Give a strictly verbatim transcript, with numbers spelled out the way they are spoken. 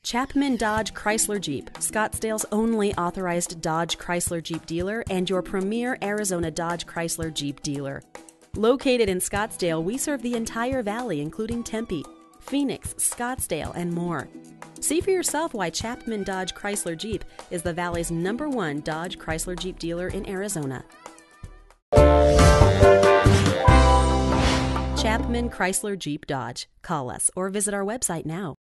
Chapman Dodge Chrysler Jeep, Scottsdale's only authorized Dodge Chrysler Jeep dealer and your premier Arizona Dodge Chrysler Jeep dealer. Located in Scottsdale, we serve the entire valley, including Tempe, Phoenix, Scottsdale, and more. See for yourself why Chapman Dodge Chrysler Jeep is the valley's number one Dodge Chrysler Jeep dealer in Arizona. Chapman Chrysler Jeep Dodge. Call us or visit our website now.